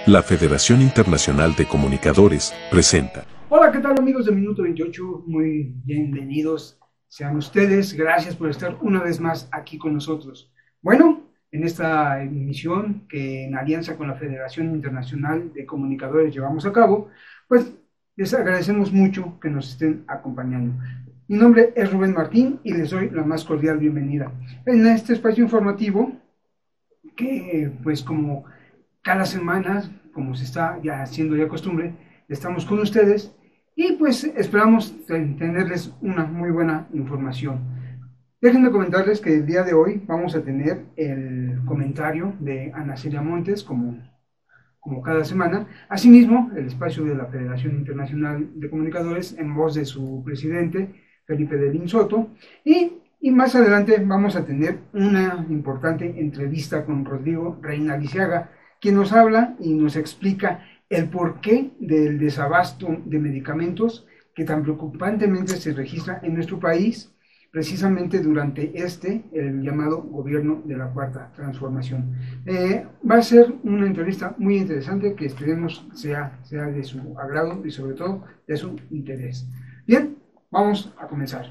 La Federación Internacional de Comunicadores presenta. Hola, ¿qué tal amigos de Minuto 28? Muy bienvenidos sean ustedes. Gracias por estar una vez más aquí con nosotros. Bueno, en esta emisión que en alianza con la Federación Internacional de Comunicadores llevamos a cabo, pues les agradecemos mucho que nos estén acompañando. Mi nombre es Rubén Martín y les doy la más cordial bienvenida en este espacio informativo que pues como cada semana, como se está ya haciendo ya costumbre, estamos con ustedes y pues esperamos tenerles una muy buena información. Déjenme comentarles que el día de hoy vamos a tener el comentario de Ana Celia Montes como cada semana. Asimismo, el espacio de la Federación Internacional de Comunicadores en voz de su presidente, Felipe Delín Soto. Y más adelante vamos a tener una importante entrevista con Rodrigo Reina Lisiaga, quien nos habla y nos explica el porqué del desabasto de medicamentos que tan preocupantemente se registra en nuestro país, precisamente durante el llamado gobierno de la Cuarta Transformación. Va a ser una entrevista muy interesante que esperemos sea de su agrado y sobre todo de su interés. Bien, vamos a comenzar.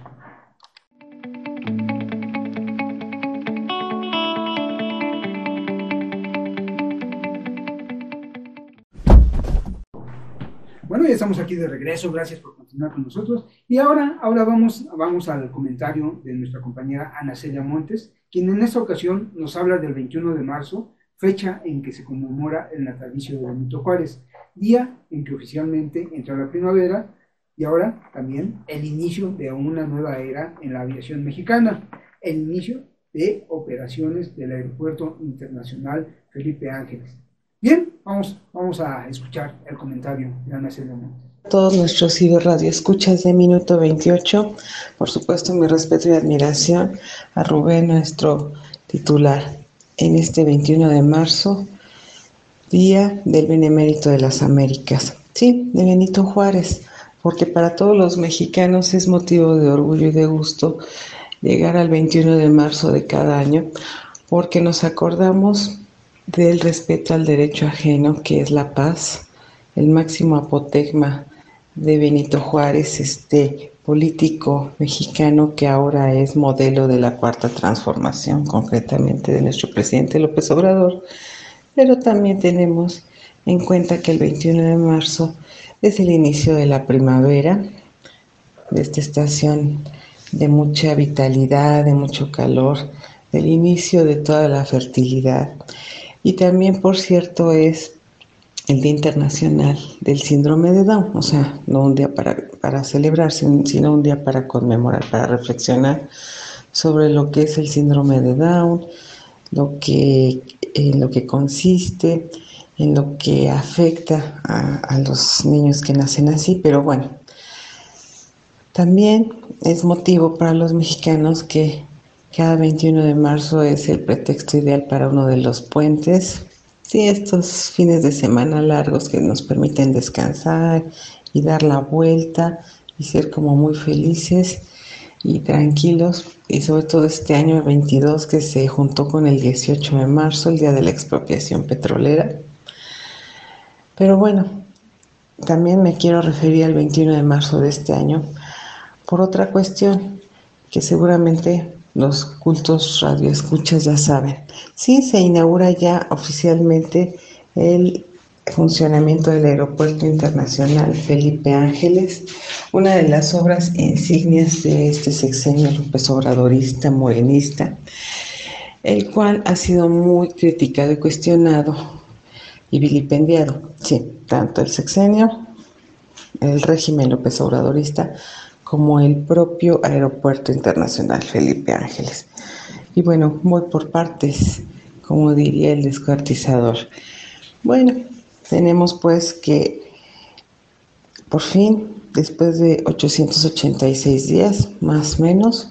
Bueno, ya estamos aquí de regreso, gracias por continuar con nosotros. Y ahora vamos al comentario de nuestra compañera Ana Celia Montes, quien en esta ocasión nos habla del 21 de marzo, fecha en que se conmemora el natalicio de Benito Juárez, día en que oficialmente entra la primavera y ahora también el inicio de una nueva era en la aviación mexicana, el inicio de operaciones del Aeropuerto Internacional Felipe Ángeles. Bien, vamos a escuchar el comentario de Ana Celia Montes. Todos nuestros ciberradioescuchas de Minuto 28, por supuesto mi respeto y admiración a Rubén, nuestro titular, en este 21 de marzo, Día del Benemérito de las Américas. Sí, de Benito Juárez, porque para todos los mexicanos es motivo de orgullo y de gusto llegar al 21 de marzo de cada año, porque nos acordamos del respeto al derecho ajeno, que es la paz, el máximo apotegma de Benito Juárez, este político mexicano que ahora es modelo de la Cuarta Transformación, concretamente de nuestro presidente López Obrador. Pero también tenemos en cuenta que el 21 de marzo es el inicio de la primavera, de esta estación de mucha vitalidad, de mucho calor, del inicio de toda la fertilidad. Y también, por cierto, es el Día Internacional del Síndrome de Down, o sea, no un día para celebrarse, sino un día para conmemorar, para reflexionar sobre lo que es el síndrome de Down, en lo que consiste, en lo que afecta a los niños que nacen así, pero bueno, también es motivo para los mexicanos que cada 21 de marzo es el pretexto ideal para uno de los puentes. Sí, estos fines de semana largos que nos permiten descansar y dar la vuelta y ser como muy felices y tranquilos. Y sobre todo este año 22 que se juntó con el 18 de marzo, el día de la expropiación petrolera. Pero bueno, también me quiero referir al 21 de marzo de este año por otra cuestión que seguramente los cultos radioescuchas ya saben. Sí, se inaugura ya oficialmente el funcionamiento del Aeropuerto Internacional Felipe Ángeles, una de las obras insignias de este sexenio López Obradorista, morenista, el cual ha sido muy criticado y cuestionado y vilipendiado. Sí, tanto el sexenio, el régimen López Obradorista, como el propio Aeropuerto Internacional Felipe Ángeles. Y bueno, voy por partes, como diría el descuartizador. Bueno, tenemos pues que por fin, después de 886 días, más o menos,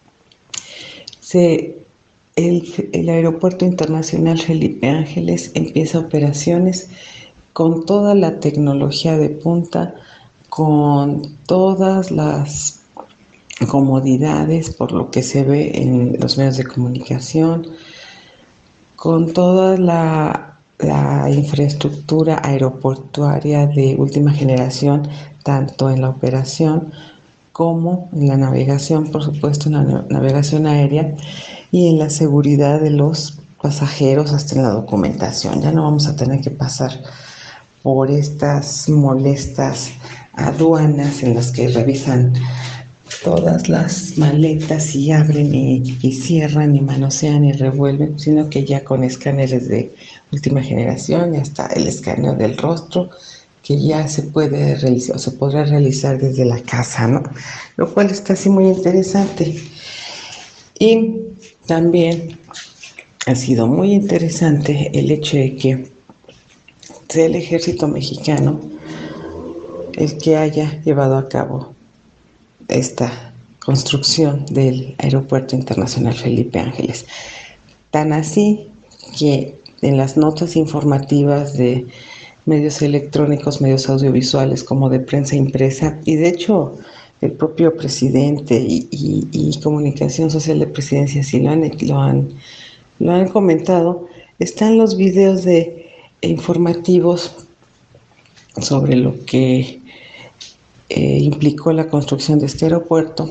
el Aeropuerto Internacional Felipe Ángeles empieza operaciones con toda la tecnología de punta, con todas las comodidades por lo que se ve en los medios de comunicación, con toda la la infraestructura aeroportuaria de última generación, tanto en la operación como en la navegación, por supuesto, en la navegación aérea y en la seguridad de los pasajeros, hasta en la documentación. Ya no vamos a tener que pasar por estas molestas aduanas en las que revisan todas las maletas y abren y cierran y manosean y revuelven, sino que ya con escáneres de última generación y hasta el escaneo del rostro, que ya se puede realizar o se podrá realizar desde la casa, ¿no? Lo cual está así muy interesante. Y también ha sido muy interesante el hecho de que sea el ejército mexicano el que haya llevado a cabo esta construcción del Aeropuerto Internacional Felipe Ángeles. Tan así que en las notas informativas de medios electrónicos, medios audiovisuales como de prensa impresa, y de hecho el propio presidente y Comunicación Social de Presidencia sí lo han comentado, están los videos informativos sobre lo que implicó la construcción de este aeropuerto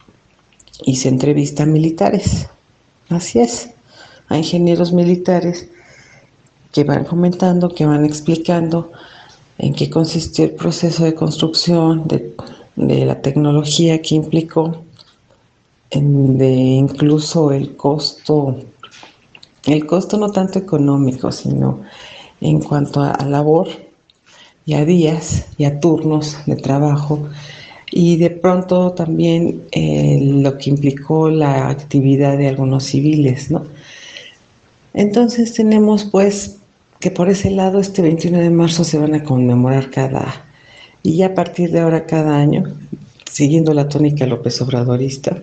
y se entrevista a militares. Así es, a ingenieros militares que van comentando, que van explicando en qué consistió el proceso de construcción, de la tecnología que implicó, de incluso el costo no tanto económico, sino en cuanto a labor y a días y a turnos de trabajo, y de pronto también lo que implicó la actividad de algunos civiles, ¿no? Entonces tenemos pues que por ese lado este 21 de marzo se van a conmemorar y ya a partir de ahora cada año, siguiendo la tónica López Obradorista,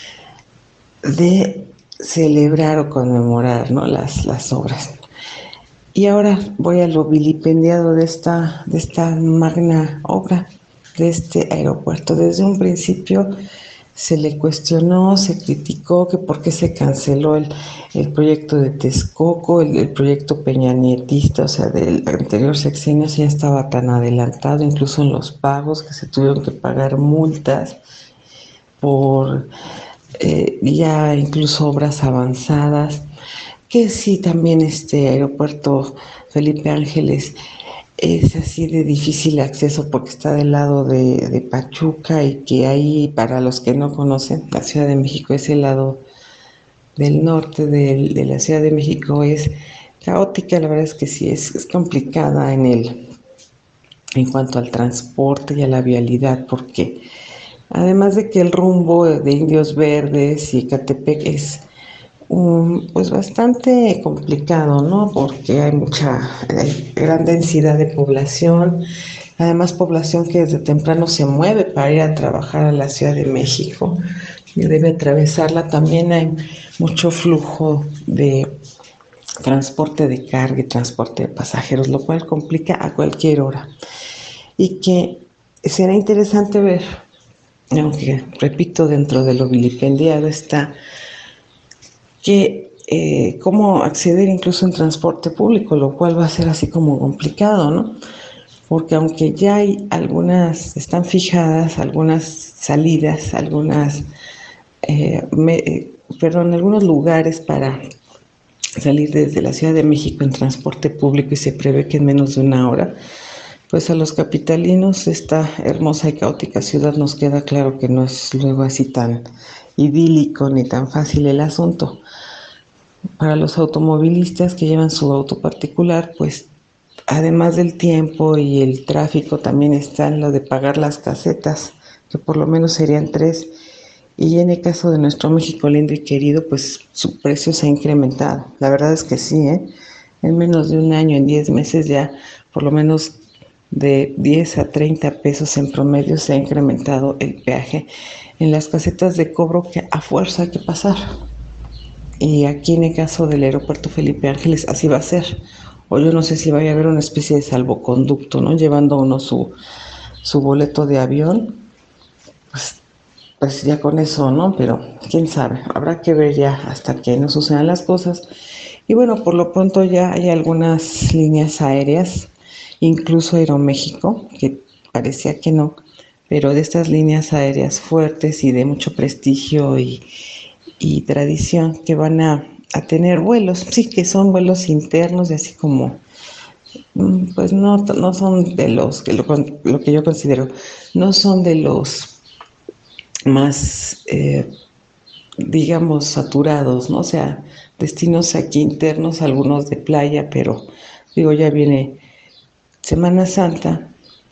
de celebrar o conmemorar, ¿no?, las obras. Y ahora voy a lo vilipendiado de esta magna obra, de este aeropuerto. Desde un principio se le cuestionó, se criticó que por qué se canceló el proyecto de Texcoco, el proyecto peñanietista, o sea, del anterior sexenio, ya estaba tan adelantado, incluso en los pagos, que se tuvieron que pagar multas por ya incluso obras avanzadas, que sí, también este aeropuerto Felipe Ángeles es así de difícil acceso porque está del lado de Pachuca, y que ahí, para los que no conocen, la Ciudad de México, ese lado del norte de la Ciudad de México es caótica. La verdad es que sí, es complicada en cuanto al transporte y a la vialidad, porque además de que el rumbo de Indios Verdes y Ecatepec es pues bastante complicado, ¿no? Porque hay gran densidad de población, además población que desde temprano se mueve para ir a trabajar a la Ciudad de México y debe atravesarla. También hay mucho flujo de transporte de carga y transporte de pasajeros, lo cual complica a cualquier hora. Y que será interesante ver, aunque repito, dentro de lo vilipendiado está que cómo acceder incluso en transporte público, lo cual va a ser así como complicado, ¿no? Porque aunque ya hay están fijadas algunas salidas, algunos lugares para salir desde la Ciudad de México en transporte público, y se prevé que en menos de una hora, pues a los capitalinos esta hermosa y caótica ciudad nos queda claro que no es luego así tan idílico ni tan fácil el asunto. Para los automovilistas que llevan su auto particular, pues además del tiempo y el tráfico, también está en lo de pagar las casetas, que por lo menos serían 3, y en el caso de nuestro México lindo y querido, pues su precio se ha incrementado. La verdad es que sí, en menos de un año, en 10 meses ya, por lo menos de 10 a 30 pesos en promedio se ha incrementado el peaje en las casetas de cobro, que a fuerza hay que pasar. Y aquí en el caso del aeropuerto Felipe Ángeles así va a ser. O yo no sé si vaya a haber una especie de salvoconducto, ¿no? Llevando uno su boleto de avión, pues pues ya con eso, ¿no? Pero quién sabe, habrá que ver ya hasta que no sucedan las cosas. Y bueno, por lo pronto ya hay algunas líneas aéreas, incluso Aeroméxico, que parecía que no, pero de estas líneas aéreas fuertes y de mucho prestigio y tradición que van a tener vuelos, sí que son vuelos internos y así como, pues no son de los, lo que yo considero, no son de los más, digamos, saturados, ¿no? O sea, destinos aquí internos, algunos de playa, pero digo, ya viene Semana Santa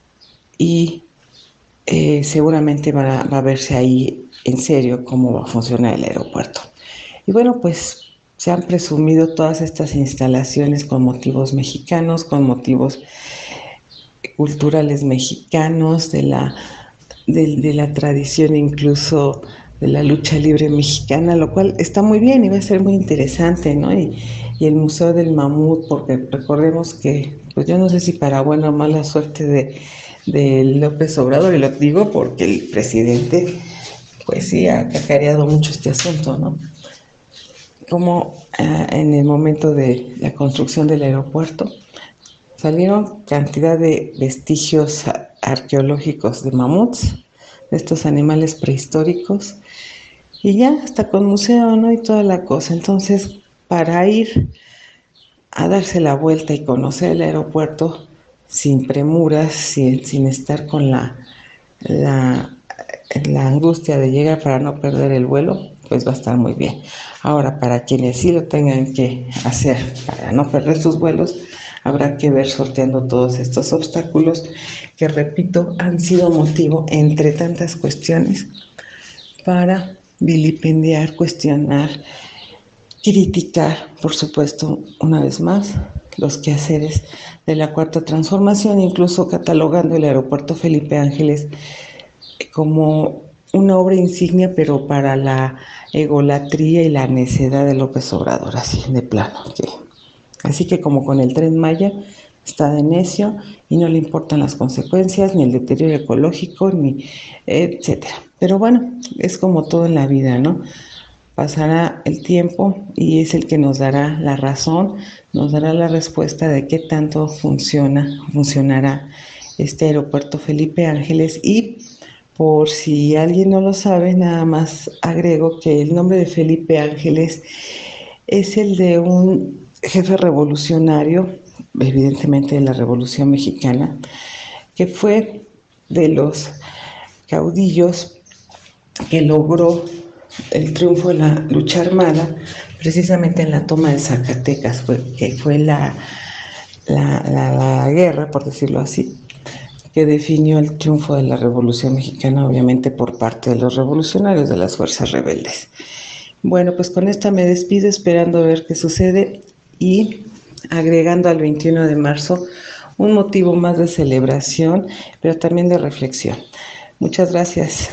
y seguramente va a verse ahí en serio cómo va a funcionar el aeropuerto. Y bueno, pues se han presumido todas estas instalaciones con motivos mexicanos, con motivos culturales mexicanos, de la tradición incluso de la lucha libre mexicana, lo cual está muy bien y va a ser muy interesante, ¿no? Y el Museo del Mamut, porque recordemos que, pues yo no sé si para buena o mala suerte de López Obrador, y lo digo porque el presidente, pues sí, ha cacareado mucho este asunto, ¿no? Como en el momento de la construcción del aeropuerto, salieron cantidad de vestigios arqueológicos de mamuts, de estos animales prehistóricos, y ya hasta con museo, ¿no? Y toda la cosa. Entonces, para ir a darse la vuelta y conocer el aeropuerto sin premuras, sin estar con la, la angustia de llegar para no perder el vuelo, pues va a estar muy bien. Ahora, para quienes sí lo tengan que hacer para no perder sus vuelos, habrá que ver sorteando todos estos obstáculos que, repito, han sido motivo, entre tantas cuestiones, para vilipendiar, cuestionar, criticar, por supuesto, una vez más, los quehaceres de la Cuarta Transformación, incluso catalogando el aeropuerto Felipe Ángeles como una obra insignia, pero para la egolatría y la necedad de López Obrador, así de plano. Así que como con el Tren Maya, está de necio y no le importan las consecuencias, ni el deterioro ecológico, ni etcétera. Pero bueno, es como todo en la vida, ¿no? Pasará el tiempo y es el que nos dará la razón, nos dará la respuesta de qué tanto funcionará este aeropuerto Felipe Ángeles. Y por si alguien no lo sabe, nada más agrego que el nombre de Felipe Ángeles es el de un jefe revolucionario, evidentemente de la Revolución Mexicana, que fue de los caudillos que logró el triunfo de la lucha armada, precisamente en la toma de Zacatecas, que fue la guerra, por decirlo así, que definió el triunfo de la Revolución Mexicana, obviamente por parte de los revolucionarios, de las fuerzas rebeldes. Bueno, pues con esta me despido, esperando ver qué sucede y agregando al 21 de marzo un motivo más de celebración, pero también de reflexión. Muchas gracias.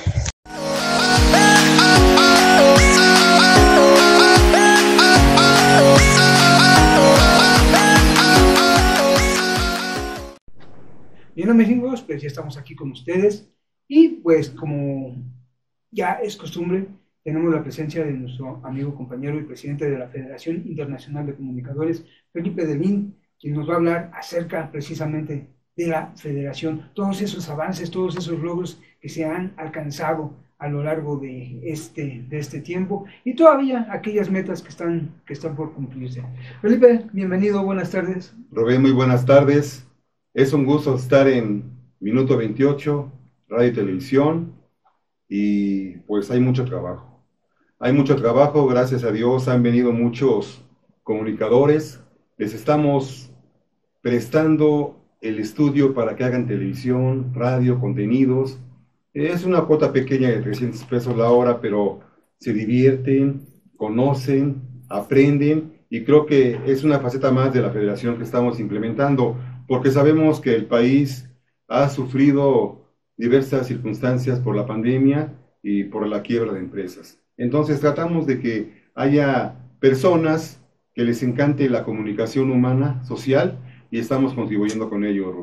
Bien, amigos, pues ya estamos aquí con ustedes y pues como ya es costumbre, tenemos la presencia de nuestro amigo, compañero y presidente de la Federación Internacional de Comunicadores, Felipe Delín, quien nos va a hablar acerca precisamente de la federación, todos esos avances, todos esos logros que se han alcanzado a lo largo de este tiempo y todavía aquellas metas que están por cumplirse. Felipe, bienvenido, buenas tardes. Rubén, muy buenas tardes. Es un gusto estar en Minuto 28, Radio y Televisión, y pues hay mucho trabajo. Hay mucho trabajo, gracias a Dios han venido muchos comunicadores, les estamos prestando el estudio para que hagan televisión, radio, contenidos. Es una cuota pequeña de 300 pesos la hora, pero se divierten, conocen, aprenden, y creo que es una faceta más de la federación que estamos implementando, porque sabemos que el país ha sufrido diversas circunstancias por la pandemia y por la quiebra de empresas. Entonces tratamos de que haya personas que les encante la comunicación humana, social, y estamos contribuyendo con ello, Rubén.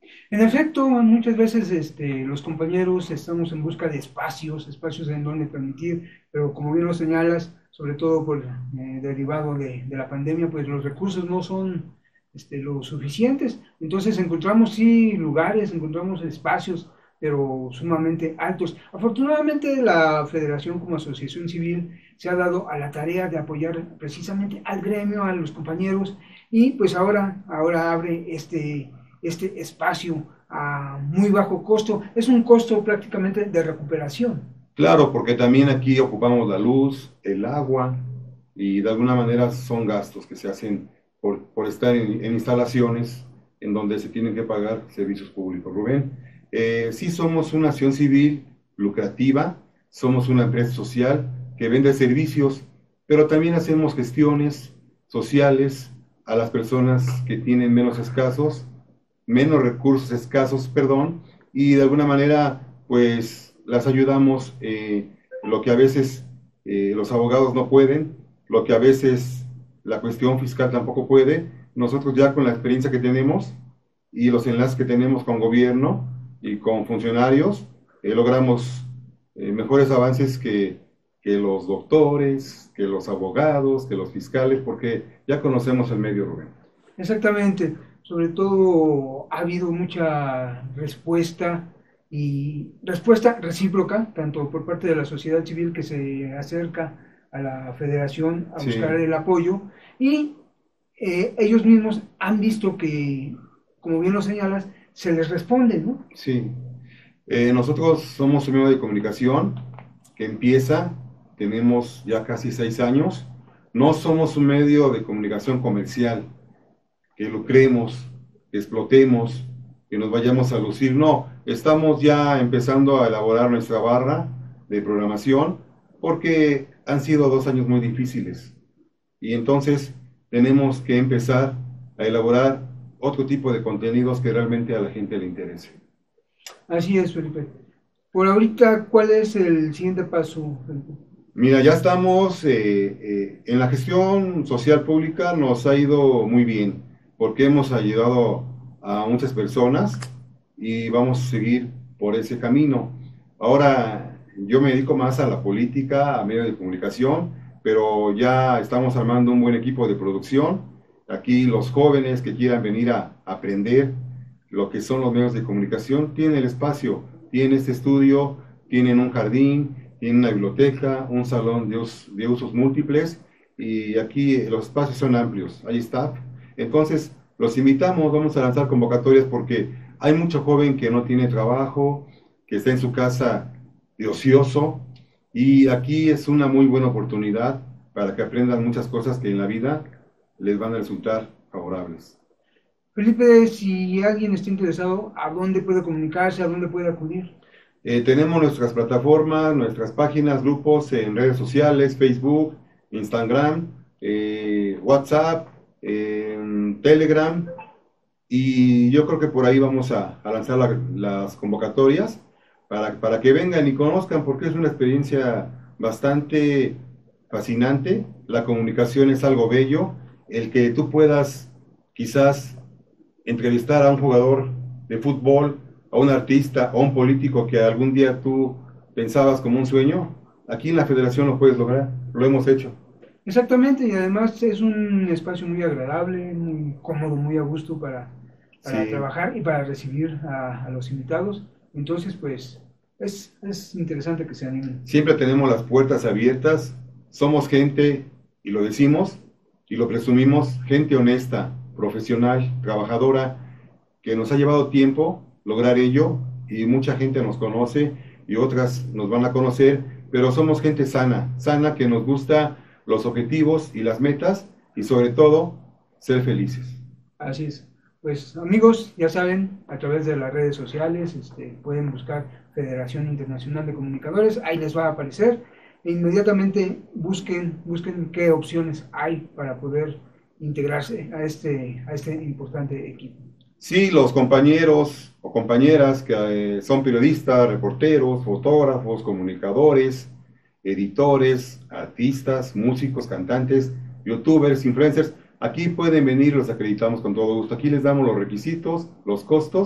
En efecto, muchas veces los compañeros estamos en busca de espacios en donde permitir, pero como bien lo señalas, sobre todo por derivado de la pandemia, pues los recursos no son lo suficientes. Entonces encontramos sí lugares, encontramos espacios, pero sumamente altos. Afortunadamente la Federación como asociación civil se ha dado a la tarea de apoyar precisamente al gremio, a los compañeros, y pues ahora abre este espacio a muy bajo costo. Es un costo prácticamente de recuperación. Claro, porque también aquí ocupamos la luz, el agua, y de alguna manera son gastos que se hacen por estar en instalaciones en donde se tienen que pagar servicios públicos. Rubén, sí somos una acción civil lucrativa, somos una empresa social que vende servicios, pero también hacemos gestiones sociales a las personas que tienen menos recursos escasos, perdón, y de alguna manera, pues, las ayudamos, lo que a veces los abogados no pueden, lo que a veces la cuestión fiscal tampoco puede. Nosotros ya con la experiencia que tenemos y los enlaces que tenemos con gobierno y con funcionarios, logramos mejores avances que los doctores, que los abogados, que los fiscales, porque ya conocemos el medio, Rubén. Exactamente, sobre todo ha habido mucha respuesta y respuesta recíproca, tanto por parte de la sociedad civil que se acerca a la federación a Sí. buscar el apoyo, y ellos mismos han visto que, como bien lo señalas, se les responde, ¿no? Sí. Nosotros somos un medio de comunicación que empieza, tenemos ya casi 6 años. No somos un medio de comunicación comercial, que lucremos, que explotemos, que nos vayamos a lucir. No, estamos ya empezando a elaborar nuestra barra de programación porque han sido 2 años muy difíciles. Y entonces tenemos que empezar a elaborar otro tipo de contenidos que realmente a la gente le interese. Así es, Felipe. Por ahorita, ¿cuál es el siguiente paso, Felipe? Mira, ya estamos en la gestión social pública, nos ha ido muy bien, porque hemos ayudado a muchas personas y vamos a seguir por ese camino. Ahora, yo me dedico más a la política, a medios de comunicación, pero ya estamos armando un buen equipo de producción. Aquí los jóvenes que quieran venir a aprender lo que son los medios de comunicación tienen el espacio, tienen este estudio, tienen un jardín, tienen una biblioteca, un salón de usos múltiples, y aquí los espacios son amplios, hay staff. Entonces, los invitamos, vamos a lanzar convocatorias porque hay mucho joven que no tiene trabajo, que está en su casa de ocioso, y aquí es una muy buena oportunidad para que aprendan muchas cosas que en la vida les van a resultar favorables. Felipe, si alguien está interesado, ¿a dónde puede comunicarse? ¿A dónde puede acudir? Tenemos nuestras plataformas, nuestras páginas, grupos en redes sociales, Facebook, Instagram, WhatsApp, Telegram, y yo creo que por ahí vamos a lanzar las convocatorias para que vengan y conozcan, porque es una experiencia bastante fascinante. La comunicación es algo bello, el que tú puedas quizás entrevistar a un jugador de fútbol, a un artista, o a un político que algún día tú pensabas como un sueño, aquí en la federación lo puedes lograr, lo hemos hecho. Exactamente, y además es un espacio muy agradable, muy cómodo, muy a gusto para Sí. trabajar y para recibir a los invitados. Entonces, pues, es interesante que se animen. Siempre tenemos las puertas abiertas, somos gente, y lo decimos, y lo presumimos, gente honesta, profesional, trabajadora, que nos ha llevado tiempo lograr ello, y mucha gente nos conoce, y otras nos van a conocer, pero somos gente sana, sana que nos gusta los objetivos y las metas, y sobre todo, ser felices. Así es. Pues amigos, ya saben, a través de las redes sociales pueden buscar Federación Internacional de Comunicadores, ahí les va a aparecer, e inmediatamente busquen qué opciones hay para poder integrarse a este importante equipo. Sí, los compañeros o compañeras que son periodistas, reporteros, fotógrafos, comunicadores, editores, artistas, músicos, cantantes, youtubers, influencers, aquí pueden venir, los acreditamos con todo gusto. Aquí les damos los requisitos, los costos,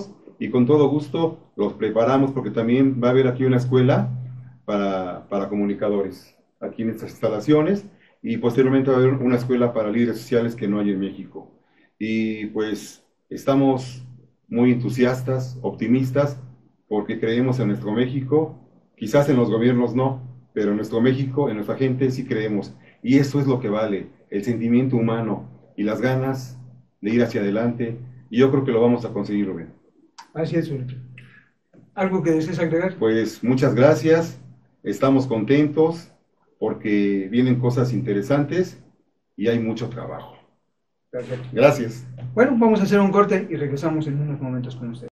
y con todo gusto los preparamos, porque también va a haber aquí una escuela para comunicadores, aquí en estas instalaciones, y posteriormente va a haber una escuela para líderes sociales que no hay en México. Y pues estamos muy entusiastas, optimistas, porque creemos en nuestro México, quizás en los gobiernos no, pero en nuestro México, en nuestra gente sí creemos, y eso es lo que vale, el sentimiento humano y las ganas de ir hacia adelante, y yo creo que lo vamos a conseguir, Rubén. Así es, Rubén. ¿Algo que desees agregar? Pues muchas gracias, estamos contentos porque vienen cosas interesantes y hay mucho trabajo. Perfecto. Gracias. Bueno, vamos a hacer un corte y regresamos en unos momentos con ustedes.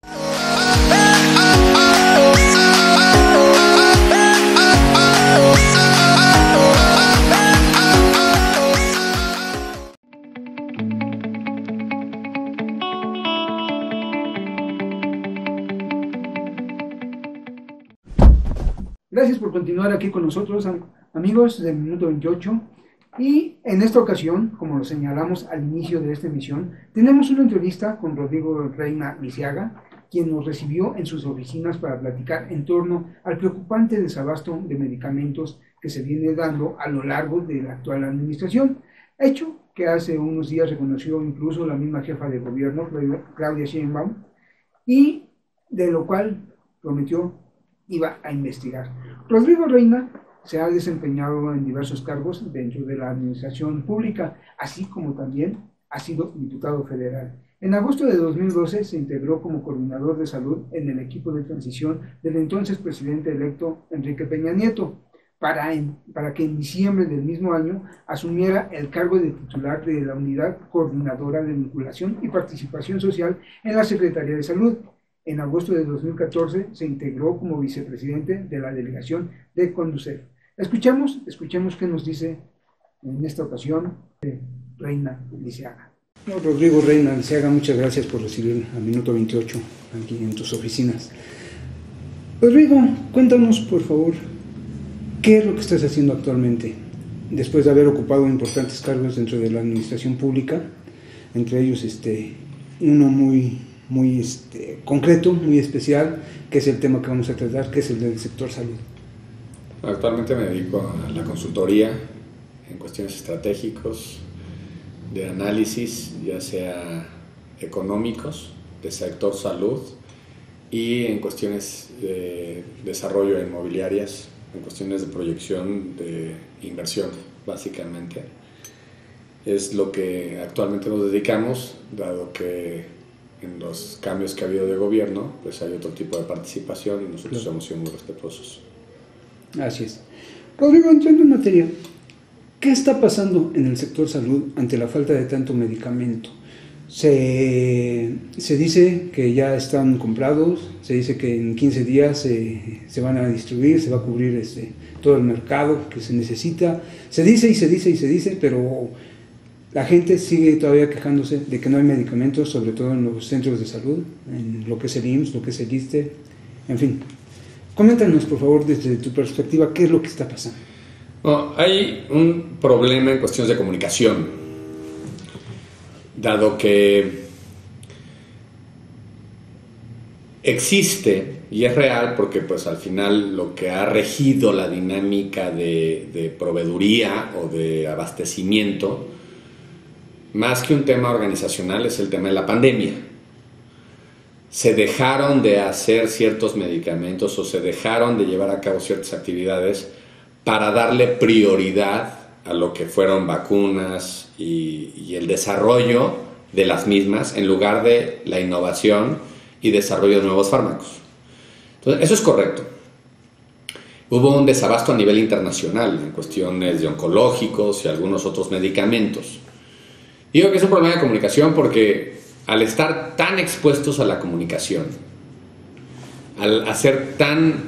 Gracias por continuar aquí con nosotros, amigos del Minuto 28. Y en esta ocasión, como lo señalamos al inicio de esta emisión, tenemos una entrevista con Rodrigo Reina Lisiaga, quien nos recibió en sus oficinas para platicar en torno al preocupante desabasto de medicamentos que se viene dando a lo largo de la actual administración, hecho que hace unos días reconoció incluso la misma jefa de gobierno, Claudia Sheinbaum, y de lo cual prometió iba a investigar. Rodrigo Reina se ha desempeñado en diversos cargos dentro de la administración pública, así como también ha sido diputado federal. En agosto de 2012 se integró como coordinador de salud en el equipo de transición del entonces presidente electo Enrique Peña Nieto, para que en diciembre del mismo año asumiera el cargo de titular de la Unidad Coordinadora de Vinculación y Participación Social en la Secretaría de Salud. En agosto de 2014 se integró como vicepresidente de la delegación de Conducef. Escuchemos qué nos dice en esta ocasión Reina Lisiaga. Rodrigo Reina Lisiaga, muchas gracias por recibir a Minuto 28 aquí en tus oficinas. Rodrigo, cuéntanos por favor, ¿qué es lo que estás haciendo actualmente? Después de haber ocupado importantes cargos dentro de la administración pública, entre ellos uno muy concreto, muy especial, que es el tema que vamos a tratar, que es el del sector salud. Actualmente me dedico a la consultoría en cuestiones estratégicos, de análisis, ya sea económicos, de sector salud, y en cuestiones de desarrollo inmobiliarias, en cuestiones de proyección de inversión, básicamente. Es lo que actualmente nos dedicamos, dado que en los cambios que ha habido de gobierno, pues hay otro tipo de participación y nosotros hemos sido muy respetuosos. Así es. Rodrigo, entrando en materia, ¿qué está pasando en el sector salud ante la falta de tanto medicamento? Se dice que ya están comprados, se dice que en 15 días se van a distribuir, se va a cubrir todo el mercado que se necesita. Se dice, pero la gente sigue todavía quejándose de que no hay medicamentos, sobre todo en los centros de salud, en lo que es el IMSS, lo que es el ISSSTE, en fin. Coméntanos, por favor, desde tu perspectiva, ¿qué es lo que está pasando? Bueno, hay un problema en cuestiones de comunicación, dado que existe y es real, porque pues al final lo que ha regido la dinámica de proveeduría o de abastecimiento, más que un tema organizacional, es el tema de la pandemia. Se dejaron de hacer ciertos medicamentos o se dejaron de llevar a cabo ciertas actividades para darle prioridad a lo que fueron vacunas y el desarrollo de las mismas, en lugar de la innovación y desarrollo de nuevos fármacos. Entonces, eso es correcto. Hubo un desabasto a nivel internacional en cuestiones de oncológicos y algunos otros medicamentos. Digo que es un problema de comunicación porque al estar tan expuestos a la comunicación, al ser tan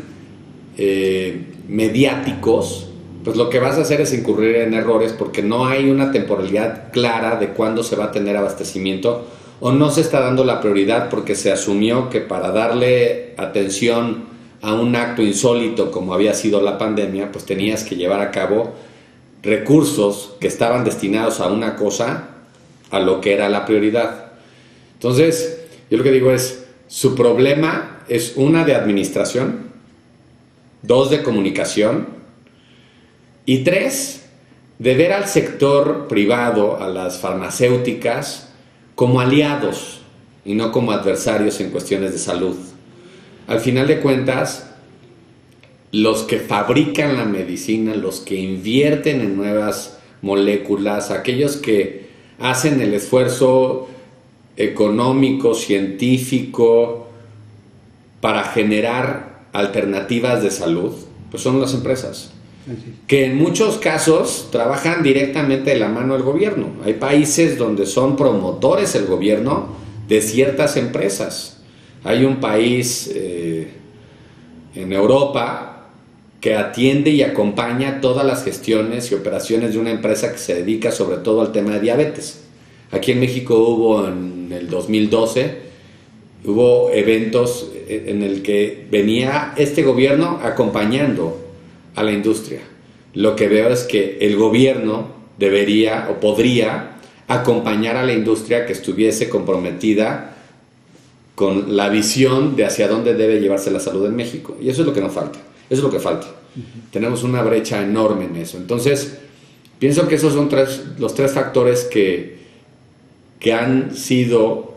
mediáticos, pues lo que vas a hacer es incurrir en errores porque no hay una temporalidad clara de cuándo se va a tener abastecimiento o no se está dando la prioridad porque se asumió que para darle atención a un acto insólito como había sido la pandemia, pues tenías que llevar a cabo recursos que estaban destinados a una cosa, a lo que era la prioridad. Entonces, yo lo que digo es, su problema es una de administración, 2 de comunicación y 3 de ver al sector privado, a las farmacéuticas, como aliados y no como adversarios en cuestiones de salud. Al final de cuentas, los que fabrican la medicina, los que invierten en nuevas moléculas, aquellos que hacen el esfuerzo económico, científico, para generar alternativas de salud, pues son las empresas, que en muchos casos trabajan directamente de la mano del gobierno. Hay países donde son promotores el gobierno de ciertas empresas. Hay un país en Europa que atiende y acompaña todas las gestiones y operaciones de una empresa que se dedica sobre todo al tema de diabetes. Aquí en México hubo en el 2012 hubo eventos en el que venía este gobierno acompañando a la industria. Lo que veo es que el gobierno debería o podría acompañar a la industria que estuviese comprometida con la visión de hacia dónde debe llevarse la salud en México. Y eso es lo que nos falta. Eso es lo que falta. Tenemos una brecha enorme en eso. Entonces, pienso que esos son los 3 factores que han sido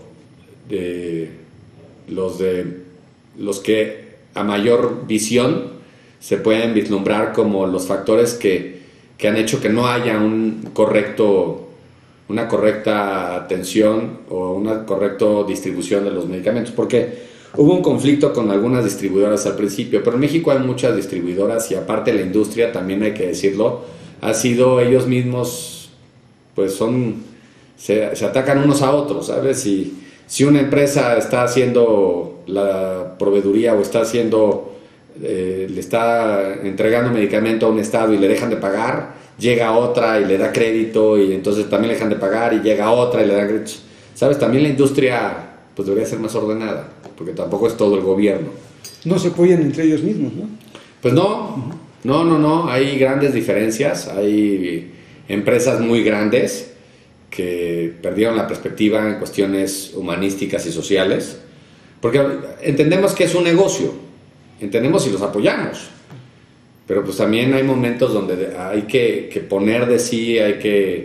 los que a mayor visión se pueden vislumbrar como los factores que han hecho que no haya una correcta atención o una correcta distribución de los medicamentos, porque hubo un conflicto con algunas distribuidoras al principio, pero en México hay muchas distribuidoras y aparte la industria, también hay que decirlo, ha sido ellos mismos, pues se atacan unos a otros, ¿sabes? Si una empresa está haciendo la proveeduría o le está entregando medicamento a un estado y le dejan de pagar, llega otra y le da crédito y entonces también le dejan de pagar y llega otra y le da crédito. ¿Sabes? También la industria pues debería ser más ordenada, porque tampoco es todo el gobierno. No se apoyan entre ellos mismos, ¿no? Pues no, hay grandes diferencias, hay empresas muy grandes que perdieron la perspectiva en cuestiones humanísticas y sociales, porque entendemos que es un negocio, entendemos y los apoyamos, pero pues también hay momentos donde hay que poner de sí, hay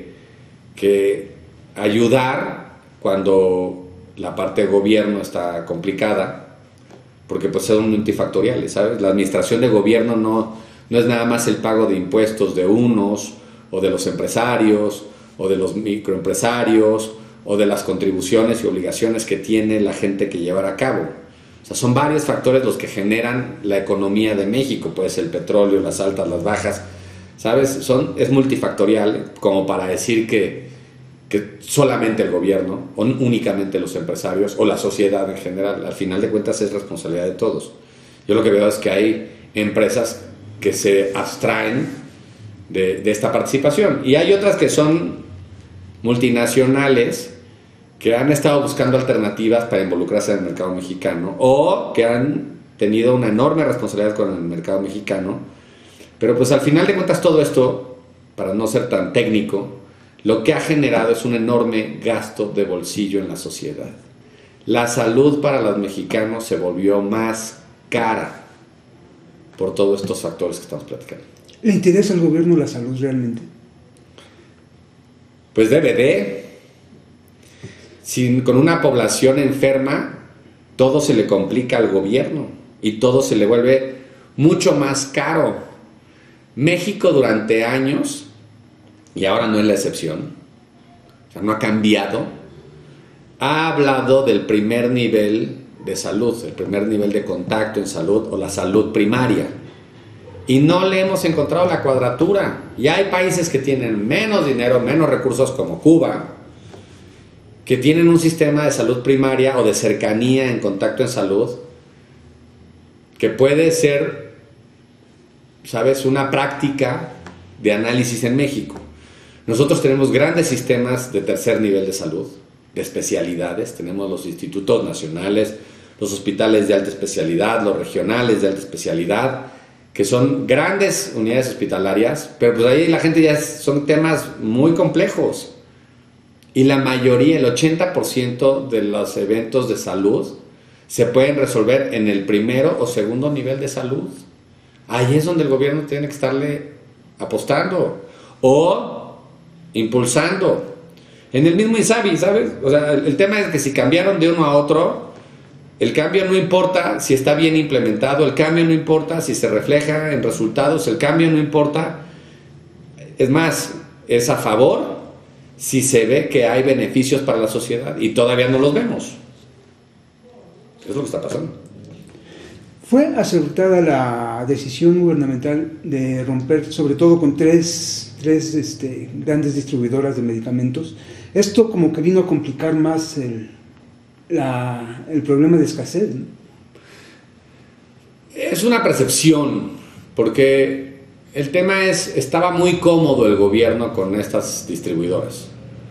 que ayudar cuando la parte de gobierno está complicada, porque pues son multifactoriales, ¿sabes? La administración de gobierno no es nada más el pago de impuestos de unos o de los empresarios o de los microempresarios o de las contribuciones y obligaciones que tiene la gente que llevar a cabo. O sea, son varios factores los que generan la economía de México, puede ser el petróleo, las altas, las bajas, ¿sabes? Es multifactorial como para decir que solamente el gobierno o únicamente los empresarios o la sociedad en general. Al final de cuentas es responsabilidad de todos. Yo lo que veo es que hay empresas que se abstraen de esta participación y hay otras que son multinacionales que han estado buscando alternativas para involucrarse en el mercado mexicano o que han tenido una enorme responsabilidad con el mercado mexicano, pero pues al final de cuentas todo esto, para no ser tan técnico, lo que ha generado es un enorme gasto de bolsillo en la sociedad. La salud para los mexicanos se volvió más cara por todos estos factores que estamos platicando. ¿Le interesa al gobierno la salud realmente? Pues debe de. Con una población enferma, todo se le complica al gobierno y todo se le vuelve mucho más caro. México durante años, y ahora no es la excepción, o sea, no ha cambiado, ha hablado del primer nivel de salud, el primer nivel de contacto en salud o la salud primaria. Y no le hemos encontrado la cuadratura. Y hay países que tienen menos dinero, menos recursos, como Cuba, que tienen un sistema de salud primaria o de cercanía en contacto en salud, que puede ser, ¿sabes?, una práctica de análisis en México. Nosotros tenemos grandes sistemas de tercer nivel de salud, de especialidades. Tenemos los institutos nacionales, los hospitales de alta especialidad, los regionales de alta especialidad, que son grandes unidades hospitalarias, pero pues ahí la gente son temas muy complejos. Y la mayoría, el 80% de los eventos de salud se pueden resolver en el primero o segundo nivel de salud. Ahí es donde el gobierno tiene que estarle apostando o impulsando. En el mismo INSABI, ¿sabes? O sea, el tema es que si cambiaron de uno a otro, el cambio no importa si está bien implementado, el cambio no importa si se refleja en resultados, el cambio no importa. Es más, es a favor si se ve que hay beneficios para la sociedad y todavía no los vemos. Es lo que está pasando. ¿Fue acertada la decisión gubernamental de romper, sobre todo con tres grandes distribuidoras de medicamentos? Esto como que vino a complicar más el problema de escasez, ¿no? Es una percepción, porque el tema es, estaba muy cómodo el gobierno con estas distribuidoras.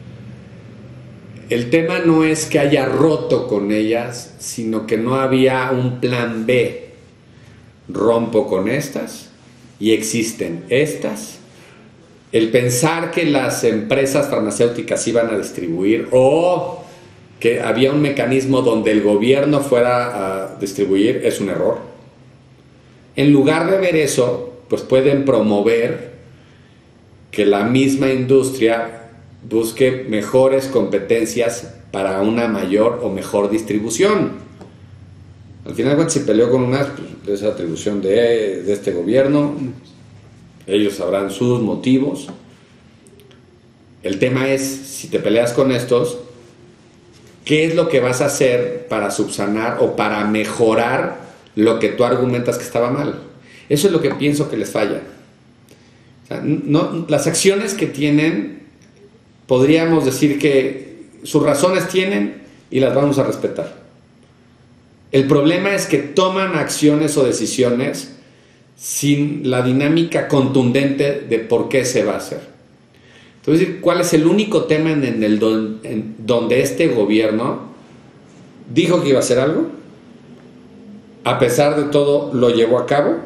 El tema no es que haya roto con ellas, sino que no había un plan B. Rompo con estas y existen estas. El pensar que las empresas farmacéuticas iban a distribuir o que había un mecanismo donde el gobierno fuera a distribuir es un error. En lugar de ver eso, pues pueden promover que la misma industria busque mejores competencias para una mayor o mejor distribución. Al final, cuando se peleó con unas, pues, es atribución de este gobierno. Ellos sabrán sus motivos. El tema es, si te peleas con estos, ¿qué es lo que vas a hacer para subsanar o para mejorar lo que tú argumentas que estaba mal? Eso es lo que pienso que les falla. O sea, las acciones que tienen, podríamos decir que sus razones tienen y las vamos a respetar. El problema es que toman acciones o decisiones sin la dinámica contundente de por qué se va a hacer. Entonces, ¿cuál es el único tema en donde este gobierno dijo que iba a hacer algo? A pesar de todo, lo llevó a cabo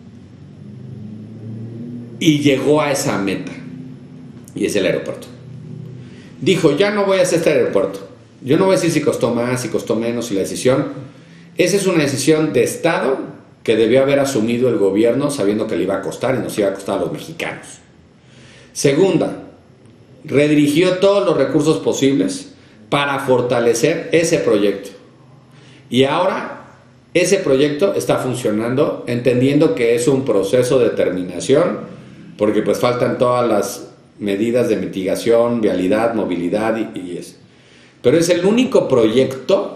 y llegó a esa meta, y es el aeropuerto. Dijo, ya no voy a hacer este aeropuerto. Yo no voy a decir si costó más, si costó menos, si la decisión... Esa es una decisión de Estado que debió haber asumido el gobierno sabiendo que le iba a costar y nos iba a costar a los mexicanos. Segunda, redirigió todos los recursos posibles para fortalecer ese proyecto. Y ahora ese proyecto está funcionando, entendiendo que es un proceso de terminación, porque pues faltan todas las medidas de mitigación, vialidad, movilidad y eso. Pero es el único proyecto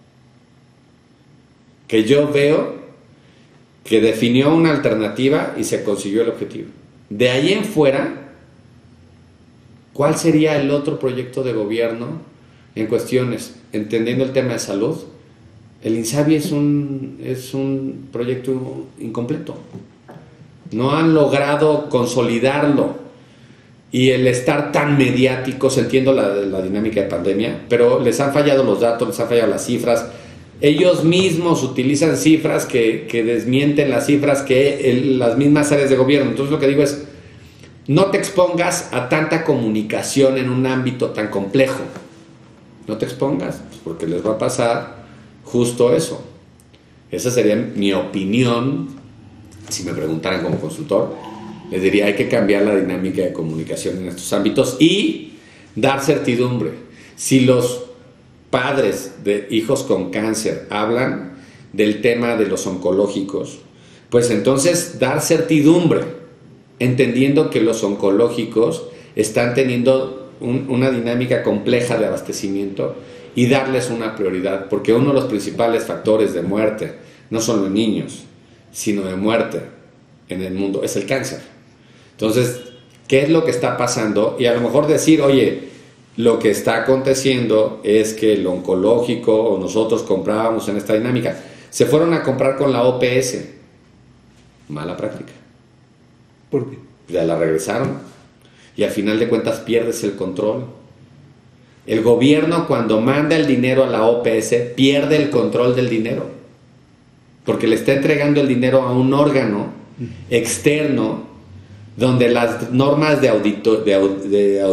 que yo veo que definió una alternativa y se consiguió el objetivo. De ahí en fuera, ¿cuál sería el otro proyecto de gobierno en cuestiones? Entendiendo el tema de salud, el INSABI es un proyecto incompleto. No han logrado consolidarlo. Y el estar tan mediáticos, entiendo la dinámica de pandemia, pero les han fallado los datos, les han fallado las cifras. Ellos mismos utilizan cifras que desmienten las cifras que las mismas áreas de gobierno. Entonces lo que digo es, no te expongas a tanta comunicación en un ámbito tan complejo. No te expongas, porque les va a pasar justo eso. Esa sería mi opinión. Si me preguntaran como consultor, les diría, hay que cambiar la dinámica de comunicación en estos ámbitos y dar certidumbre. Si los padres de hijos con cáncer hablan del tema de los oncológicos, pues entonces dar certidumbre, entendiendo que los oncológicos están teniendo una dinámica compleja de abastecimiento y darles una prioridad, porque uno de los principales factores de muerte, no solo de niños, sino de muerte en el mundo, es el cáncer. Entonces, ¿qué es lo que está pasando? Y a lo mejor decir, oye, lo que está aconteciendo es que el oncológico o nosotros comprábamos en esta dinámica, se fueron a comprar con la OPS. Mala práctica. ¿Por qué? Ya la regresaron y al final de cuentas pierdes el control. El gobierno, cuando manda el dinero a la OPS, pierde el control del dinero, porque le está entregando el dinero a un órgano externo donde las normas de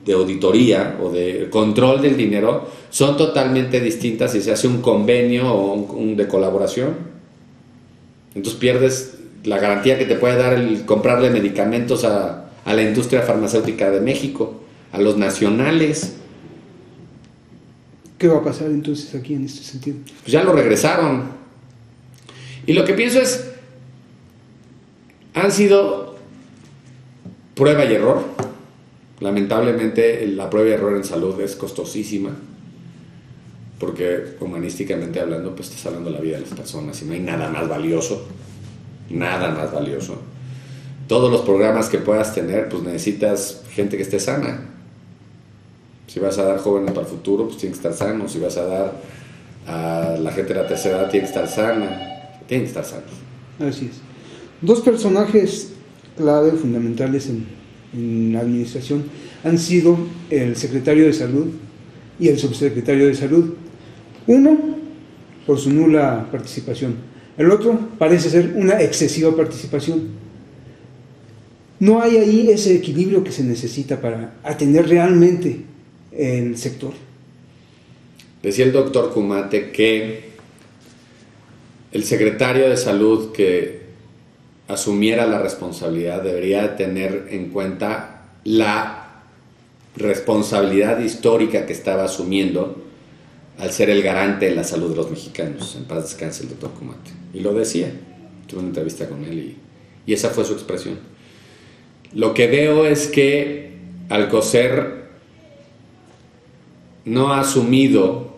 de auditoría o de control del dinero son totalmente distintas si se hace un convenio o un de colaboración. Entonces pierdes la garantía que te puede dar el comprarle medicamentos a la industria farmacéutica de México, a los nacionales. ¿Qué va a pasar entonces aquí en este sentido? Pues ya lo regresaron. Y lo que pienso es, han sido prueba y error. Lamentablemente la prueba y error en salud es costosísima, porque humanísticamente hablando, pues estás hablando de la vida de las personas y no hay nada más valioso. Nada más valioso. Todos los programas que puedas tener, pues necesitas gente que esté sana. Si vas a dar jóvenes para el futuro, pues tienen que estar sanos. Si vas a dar a la gente de la tercera edad, tiene que estar sana. Tienen que estar sanos. Así es. Dos personajes clave, fundamentales en la administración, han sido el secretario de Salud y el subsecretario de Salud. Uno, por su nula participación. El otro parece ser una excesiva participación. No hay ahí ese equilibrio que se necesita para atender realmente el sector. Decía el doctor Kumate que el secretario de Salud que asumiera la responsabilidad debería tener en cuenta la responsabilidad histórica que estaba asumiendo al ser el garante de la salud de los mexicanos. En paz descanse el doctor Kumate. Y lo decía. Tuve una entrevista con él y esa fue su expresión. Lo que veo es que Alcocer no ha asumido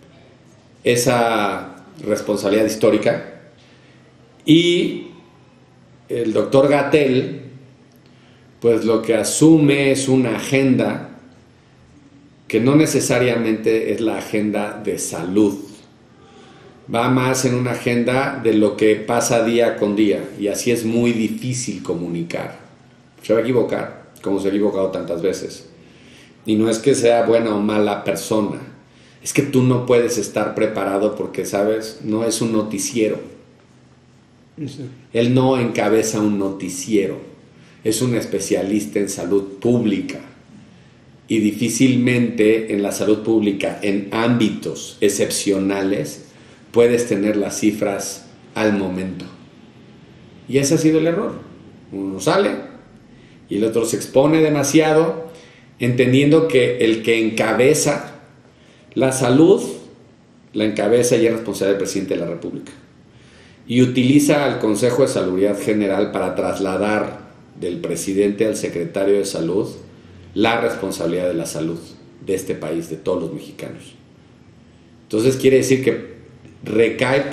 esa responsabilidad histórica y el doctor Gatell pues lo que asume es una agenda que no necesariamente es la agenda de salud, va más en una agenda de lo que pasa día con día y así es muy difícil comunicar. Se va a equivocar, como se ha equivocado tantas veces. Y no es que sea buena o mala persona, es que tú no puedes estar preparado porque, ¿sabes? No es un noticiero. Sí. Él no encabeza un noticiero, es un especialista en salud pública. Y difícilmente en la salud pública, en ámbitos excepcionales, puedes tener las cifras al momento. Y ese ha sido el error. Uno sale y el otro se expone demasiado, entendiendo que el que encabeza la salud, la encabeza y es responsable del presidente de la República. Y utiliza al Consejo de Salubridad General para trasladar del presidente al secretario de Salud la responsabilidad de la salud de este país, de todos los mexicanos. Entonces quiere decir que recae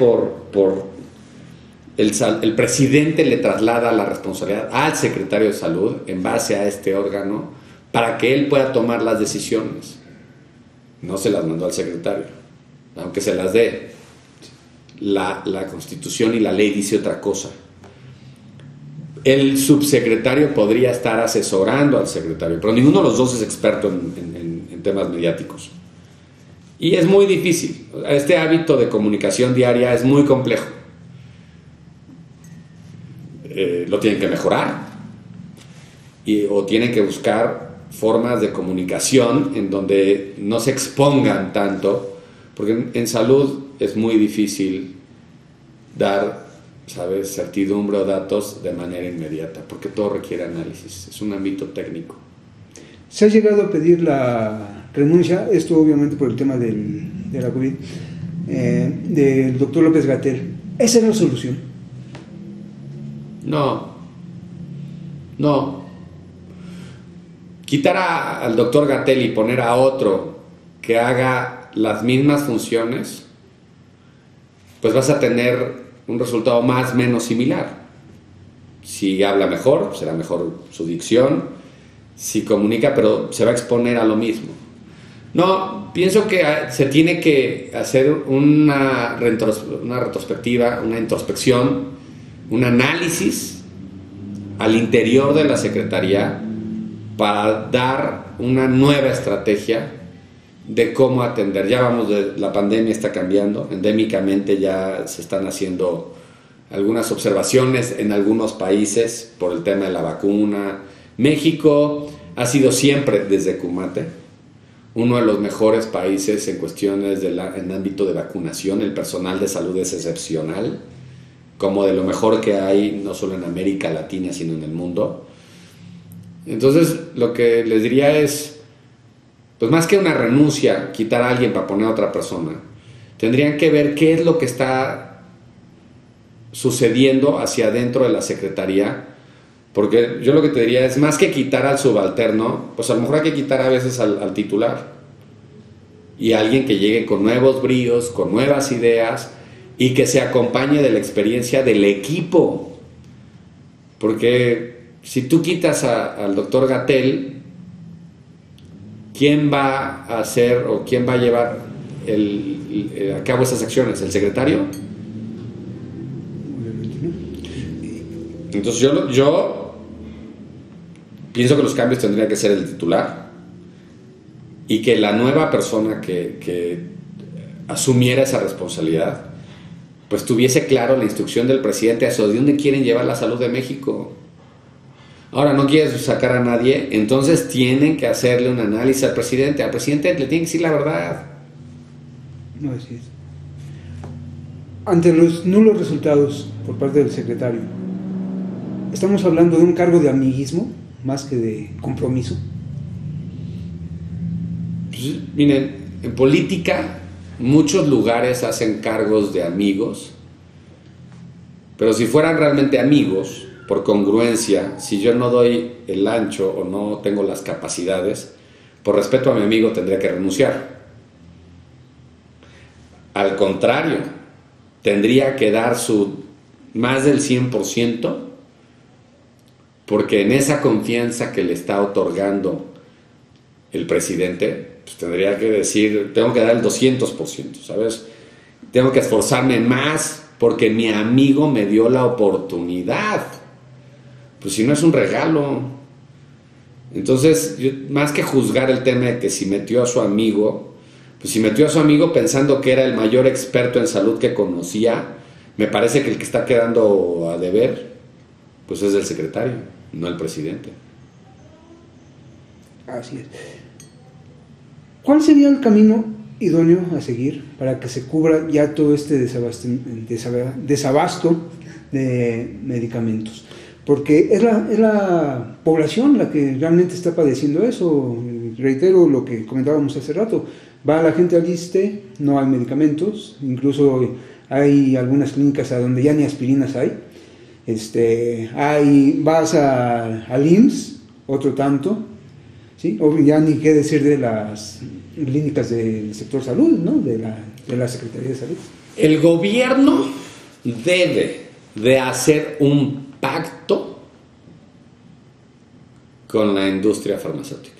el presidente le traslada la responsabilidad al secretario de Salud en base a este órgano para que él pueda tomar las decisiones. No se las mandó al secretario, aunque se las dé. La Constitución y la ley dice otra cosa. El subsecretario podría estar asesorando al secretario, pero ninguno de los dos es experto en temas mediáticos. Y es muy difícil. Este hábito de comunicación diaria es muy complejo. Lo tienen que mejorar o tienen que buscar formas de comunicación en donde no se expongan tanto, porque en salud es muy difícil dar, ¿sabes?, certidumbre o datos de manera inmediata, porque todo requiere análisis, es un ámbito técnico. Se ha llegado a pedir la renuncia, esto obviamente por el tema de la COVID, del doctor López-Gatell. ¿Esa es la solución? No. Quitar al doctor Gatell y poner a otro que haga las mismas funciones, pues vas a tener un resultado más o menos similar. Si habla mejor, será mejor su dicción, si comunica, pero se va a exponer a lo mismo. No, pienso que se tiene que hacer una retrospectiva, una introspección, un análisis al interior de la Secretaría para dar una nueva estrategia de cómo atender. Ya la pandemia está cambiando, endémicamente ya se están haciendo algunas observaciones en algunos países por el tema de la vacuna. México ha sido siempre desde Cumate uno de los mejores países en cuestiones en ámbito de vacunación. El personal de salud es excepcional, como de lo mejor que hay, no solo en América Latina, sino en el mundo. Entonces, lo que les diría es, pues más que una renuncia, quitar a alguien para poner a otra persona, tendrían que ver qué es lo que está sucediendo hacia adentro de la Secretaría, porque yo lo que te diría es, más que quitar al subalterno, pues a lo mejor hay que quitar a veces al titular, y alguien que llegue con nuevos bríos, con nuevas ideas, y que se acompañe de la experiencia del equipo. Porque si tú quitas al doctor Gatell, ¿quién va a hacer o quién va a llevar a cabo esas acciones? ¿El secretario? Entonces yo pienso que los cambios tendrían que ser el titular y que la nueva persona que asumiera esa responsabilidad pues tuviese claro la instrucción del presidente hacia dónde quieren llevar la salud de México. Ahora, no quieres sacar a nadie, entonces tienen que hacerle un análisis al presidente. Al presidente le tienen que decir la verdad. No, así es. Ante los nulos resultados por parte del secretario, ¿estamos hablando de un cargo de amiguismo más que de compromiso? Pues, miren, en política muchos lugares hacen cargos de amigos, pero si fueran realmente amigos, por congruencia, si yo no doy el ancho o no tengo las capacidades, por respeto a mi amigo tendría que renunciar. Al contrario, tendría que dar más del 100%, porque en esa confianza que le está otorgando el presidente, pues tendría que decir, tengo que dar el 200%, ¿sabes? Tengo que esforzarme más porque mi amigo me dio la oportunidad. Pues si no es un regalo. Entonces, yo, más que juzgar el tema de que si metió a su amigo, pues si metió a su amigo pensando que era el mayor experto en salud que conocía, me parece que el que está quedando a deber, pues es el secretario, no el presidente. Así es. ¿Cuál sería el camino idóneo a seguir para que se cubra ya todo este desabasto de medicamentos? Porque es la población la que realmente está padeciendo eso. Reitero lo que comentábamos hace rato. Va la gente al ISSSTE, no hay medicamentos, incluso hay algunas clínicas a donde ya ni aspirinas hay. Vas al IMSS, otro tanto, ¿sí? O ya ni qué decir de las clínicas del sector salud, ¿no? De la Secretaría de Salud. El gobierno debe de hacer un pacto con la industria farmacéutica,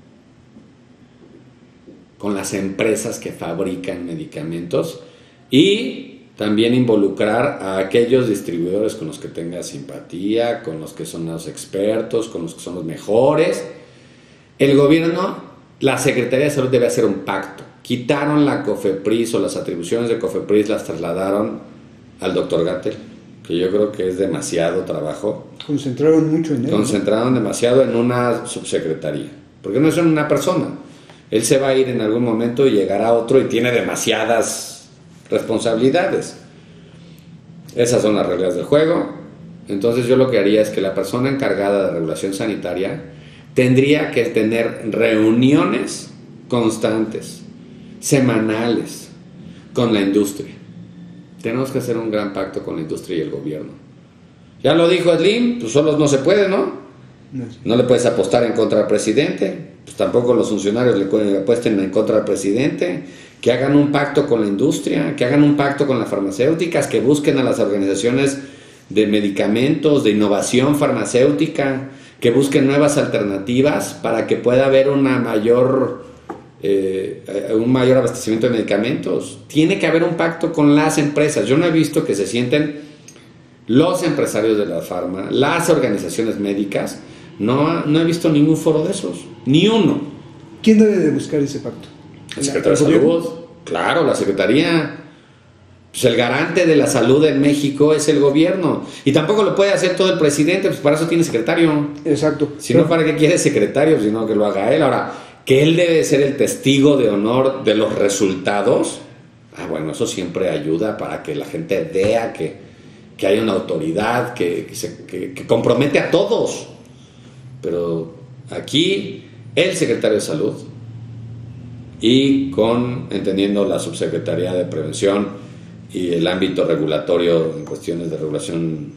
con las empresas que fabrican medicamentos, y también involucrar a aquellos distribuidores con los que tenga simpatía, con los que son los expertos, con los que son los mejores. El gobierno, la Secretaría de Salud debe hacer un pacto. Quitaron la COFEPRIS, o las atribuciones de COFEPRIS las trasladaron al doctor Gatell, que yo creo que es demasiado trabajo. Concentraron mucho en él. Concentraron demasiado en una subsecretaría, porque no es una persona. Él se va a ir en algún momento y llegará otro y tiene demasiadas responsabilidades. Esas son las reglas del juego. Entonces yo lo que haría es que la persona encargada de regulación sanitaria tendría que tener reuniones constantes, semanales, con la industria. Tenemos que hacer un gran pacto con la industria y el gobierno. Ya lo dijo Slim, pues solos no se puede, ¿no? No le puedes apostar en contra del presidente, pues tampoco los funcionarios le apuesten en contra del presidente. Que hagan un pacto con la industria, que hagan un pacto con las farmacéuticas, que busquen a las organizaciones de medicamentos, de innovación farmacéutica, que busquen nuevas alternativas para que pueda haber un mayor abastecimiento de medicamentos. Tiene que haber un pacto con las empresas. Yo no he visto que se sienten los empresarios de la farma, las organizaciones médicas. No he visto ningún foro de esos, ni uno. ¿Quién debe de buscar ese pacto? El secretario de Salud, claro, la Secretaría. Pues el garante de la salud en México es el gobierno. Y tampoco lo puede hacer todo el presidente, pues para eso tiene secretario. Exacto. Si no, ¿para qué quiere secretario? Sino que lo haga él. Ahora, que él debe ser el testigo de honor de los resultados. Bueno, eso siempre ayuda para que la gente vea que hay una autoridad que compromete a todos. Pero aquí, el secretario de Salud y entendiendo la subsecretaría de Prevención y el ámbito regulatorio en cuestiones de regulación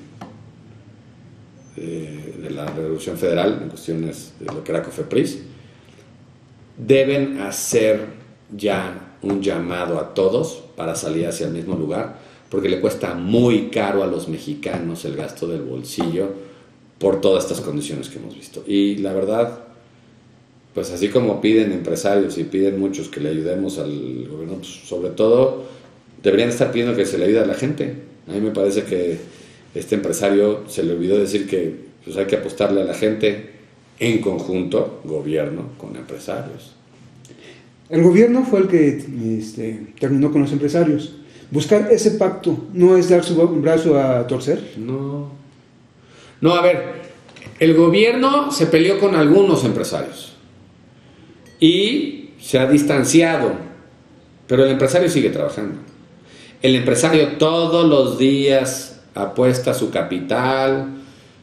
de la regulación federal, en cuestiones de lo que era COFEPRIS, deben hacer ya un llamado a todos para salir hacia el mismo lugar, porque le cuesta muy caro a los mexicanos el gasto del bolsillo por todas estas condiciones que hemos visto. Y la verdad, pues así como piden empresarios y piden muchos que le ayudemos al gobierno, pues sobre todo deberían estar pidiendo que se le ayude a la gente. A mí me parece que este empresario se le olvidó decir que pues hay que apostarle a la gente en conjunto, gobierno con empresarios. El gobierno fue el que terminó con los empresarios. Buscar ese pacto no es dar su brazo a torcer. No, a ver, el gobierno se peleó con algunos empresarios y se ha distanciado, pero el empresario sigue trabajando. El empresario todos los días apuesta su capital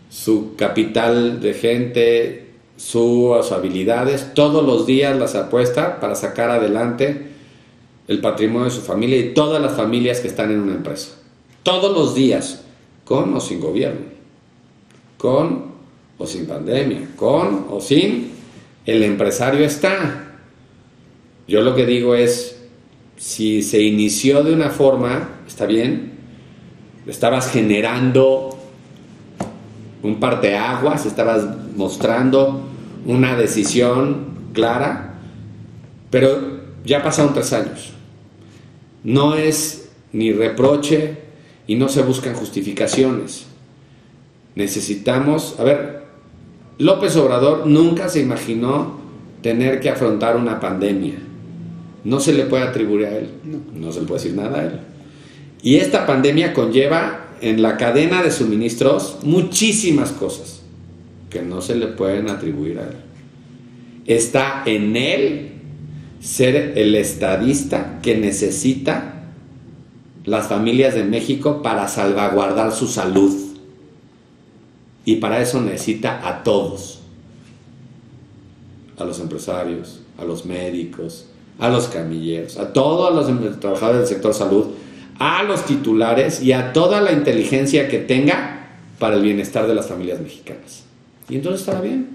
de gente, sus habilidades, todos los días las apuesta para sacar adelante el patrimonio de su familia y todas las familias que están en una empresa. Todos los días, con o sin gobierno, con o sin pandemia, con o sin, el empresario está. Yo lo que digo es, si se inició de una forma, está bien, estabas generando un parteaguas, estabas mostrando una decisión clara, pero ya pasaron 3 años. No es ni reproche y no se buscan justificaciones. Necesitamos, López Obrador nunca se imaginó tener que afrontar una pandemia. No se le puede atribuir a él, no se le puede decir nada a él. Y esta pandemia conlleva en la cadena de suministros muchísimas cosas que no se le pueden atribuir a él. Está en él ser el estadista que necesita las familias de México para salvaguardar su salud. Y para eso necesita a todos. A los empresarios, a los médicos, a los camilleros, a todos los trabajadores del sector salud, a los titulares y a toda la inteligencia que tenga para el bienestar de las familias mexicanas. Y entonces estará bien.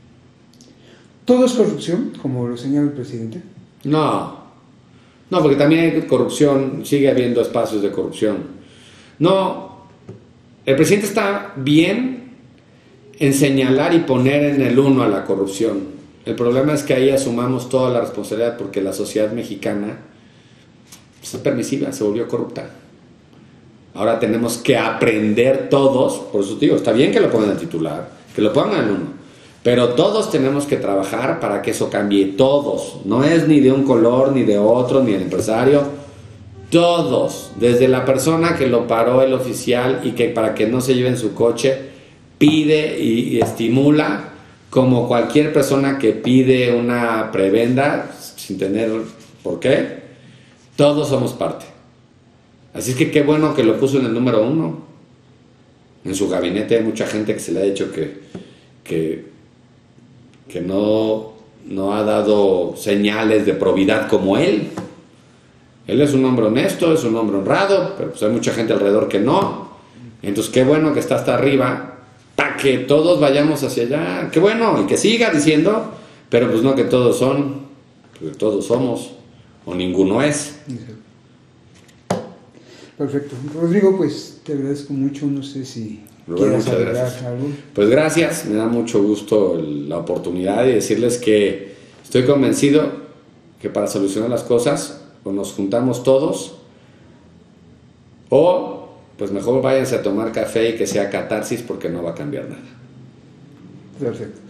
¿Todo es corrupción, como lo señala el presidente? No, porque también hay corrupción, sigue habiendo espacios de corrupción. No, el presidente está bien en señalar y poner en el uno a la corrupción. El problema es que ahí asumamos toda la responsabilidad porque la sociedad mexicana es permisiva, se volvió corrupta. Ahora tenemos que aprender todos, por eso digo, está bien que lo pongan al titular, que lo pongan al uno, pero todos tenemos que trabajar para que eso cambie, todos. No es ni de un color, ni de otro, ni el empresario, todos, desde la persona que lo paró el oficial y que para que no se lleve en su coche, pide y estimula, como cualquier persona que pide una prebenda sin tener por qué, todos somos parte. Así es que qué bueno que lo puso en el número 1. En su gabinete hay mucha gente que se le ha dicho que no ha dado señales de probidad como él. Él es un hombre honesto, es un hombre honrado, pero pues hay mucha gente alrededor que no. Entonces qué bueno que está hasta arriba para que todos vayamos hacia allá. Qué bueno, y que siga diciendo, pero pues no que todos son, porque todos somos, o ninguno es. Perfecto. Rodrigo, pues te agradezco mucho, no sé si quieras agregar algo. Pues gracias, me da mucho gusto la oportunidad de decirles que estoy convencido que para solucionar las cosas o nos juntamos todos o pues mejor váyanse a tomar café y que sea catarsis porque no va a cambiar nada. Perfecto.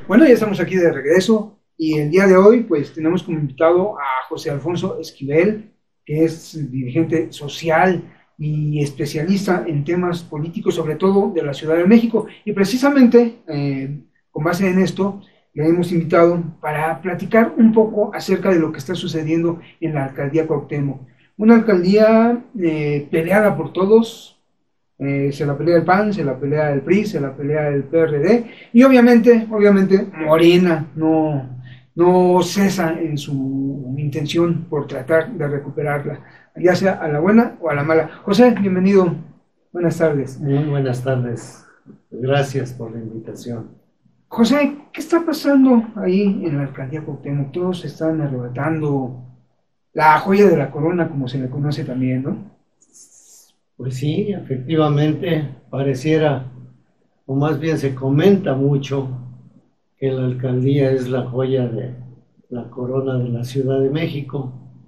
Bueno, ya estamos aquí de regreso y el día de hoy pues tenemos como invitado a José Alfonso Esquivel, que es dirigente social y especialista en temas políticos, sobre todo de la Ciudad de México. Y precisamente con base en esto, le hemos invitado para platicar un poco acerca de lo que está sucediendo en la alcaldía Cuauhtémoc. Una alcaldía peleada por todos, se la pelea el PAN, se la pelea el PRI, se la pelea el PRD y obviamente Morena no cesa en su intención por tratar de recuperarla, ya sea a la buena o a la mala. José, bienvenido, buenas tardes. Muy buenas tardes, gracias por la invitación. José, ¿qué está pasando ahí en la alcaldía Cuauhtémoc? Todos están arrebatando la joya de la corona, como se le conoce también, ¿no? Pues sí, efectivamente, pareciera, o más bien se comenta mucho, que la alcaldía es la joya de la corona de la Ciudad de México.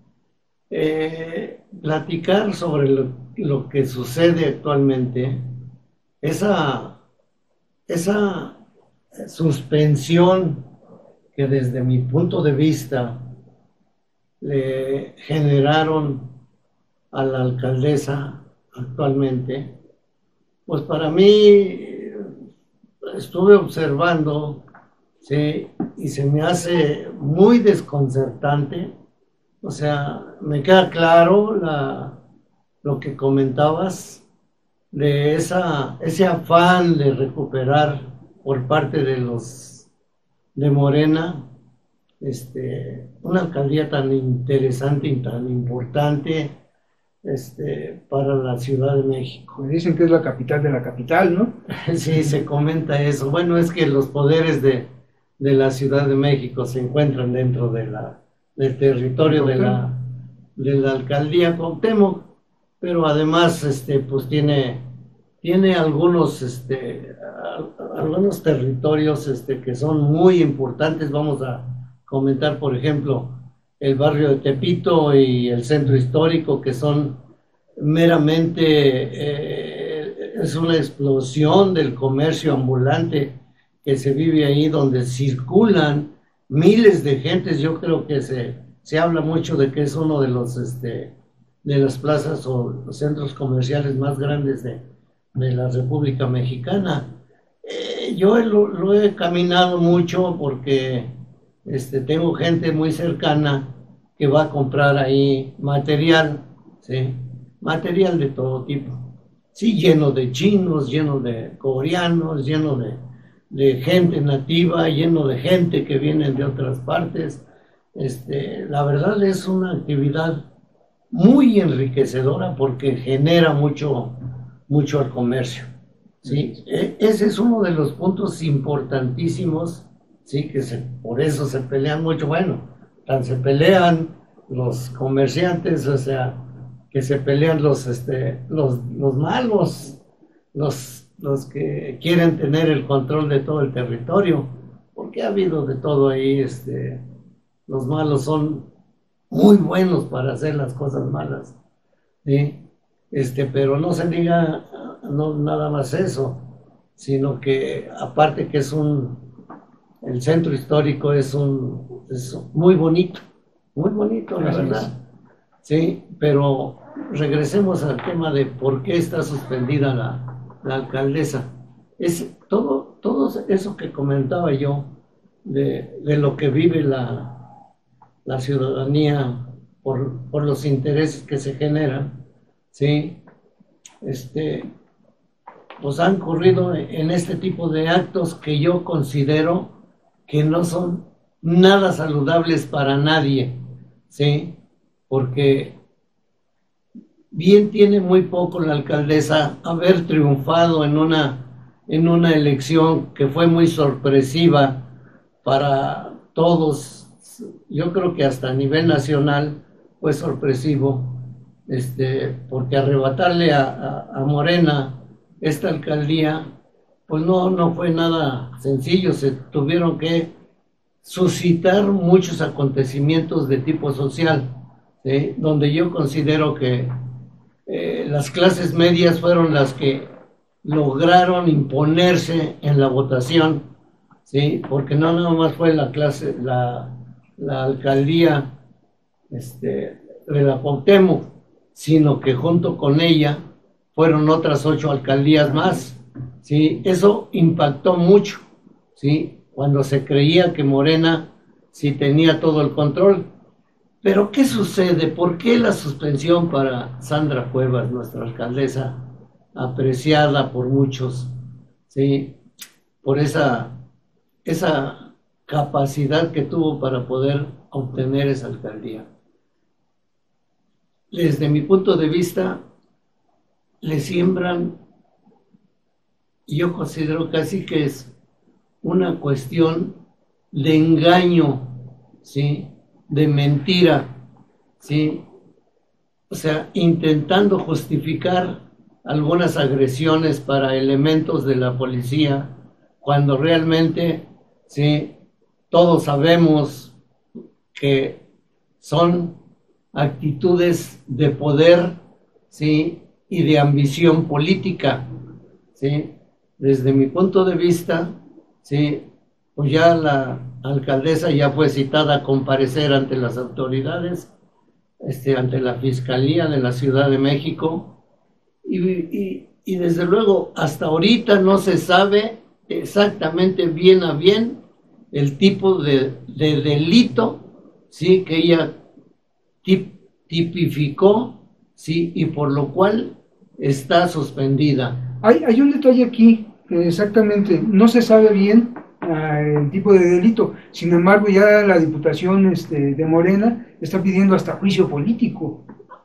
Platicar sobre lo que sucede actualmente, esa suspensión que desde mi punto de vista le generaron a la alcaldesa actualmente, pues para mí estuve observando, ¿sí? Y se me hace muy desconcertante. O sea, me queda claro lo que comentabas de ese afán de recuperar por parte de Morena, una alcaldía tan interesante y tan importante para la Ciudad de México. Me dicen que es la capital de la capital, ¿no? Sí, se comenta eso. Bueno, es que los poderes de la Ciudad de México se encuentran dentro del territorio de la alcaldía Cuauhtémoc, pero además pues tiene algunos territorios que son muy importantes. Vamos a comentar, por ejemplo, el barrio de Tepito y el centro histórico, que son meramente, es una explosión del comercio ambulante que se vive ahí, donde circulan miles de gentes. Yo creo que se habla mucho de que es uno de las plazas o los centros comerciales más grandes de la República Mexicana. Yo lo he caminado mucho porque tengo gente muy cercana que va a comprar ahí material, ¿sí? Material de todo tipo, sí, lleno de chinos, lleno de coreanos, lleno de gente nativa, lleno de gente que viene de otras partes. La verdad es una actividad muy enriquecedora porque genera mucho al comercio, ¿sí? Ese es uno de los puntos importantísimos. Sí, por eso se pelean mucho. Bueno, se pelean los comerciantes, o sea, que se pelean los malos, los que quieren tener el control de todo el territorio, porque ha habido de todo ahí. Los malos son muy buenos para hacer las cosas malas, ¿sí? Pero no se diga no nada más eso, sino que aparte que el centro histórico es muy bonito, la verdad. Sí, pero regresemos al tema de por qué está suspendida la alcaldesa. Es todo eso que comentaba yo de lo que vive la ciudadanía por los intereses que se generan, ¿sí? Pues han ocurrido en este tipo de actos que yo considero que no son nada saludables para nadie, ¿sí? Porque bien tiene muy poco la alcaldesa haber triunfado en una elección que fue muy sorpresiva para todos. Yo creo que hasta a nivel nacional fue sorpresivo, porque arrebatarle a Morena esta alcaldía, pues no fue nada sencillo. Se tuvieron que suscitar muchos acontecimientos de tipo social, ¿sí? Donde yo considero que las clases medias fueron las que lograron imponerse en la votación, ¿sí? Porque no nada más fue la alcaldía de la Cuauhtémoc, sino que junto con ella fueron otras 8 alcaldías más, ¿sí? Eso impactó mucho, ¿sí? Cuando se creía que Morena sí tenía todo el control. Pero ¿qué sucede? ¿Por qué la suspensión para Sandra Cuevas, nuestra alcaldesa, apreciada por muchos, ¿sí? Por esa capacidad que tuvo para poder obtener esa alcaldía? Desde mi punto de vista, le siembran, y yo considero casi que es una cuestión de engaño, ¿sí? De mentira, ¿sí? O sea, intentando justificar algunas agresiones para elementos de la policía, cuando realmente, ¿sí? Todos sabemos que son actitudes de poder, ¿sí? Y de ambición política, ¿sí? Desde mi punto de vista, ¿sí? Pues ya la alcaldesa ya fue citada a comparecer ante las autoridades, ante la Fiscalía de la Ciudad de México, y desde luego hasta ahorita no se sabe exactamente bien a bien el tipo de delito, ¿sí? Que ella tipificó, ¿sí? Y por lo cual está suspendida. Hay un detalle aquí, que exactamente, no se sabe bien el tipo de delito, sin embargo ya la Diputación de Morena está pidiendo hasta juicio político.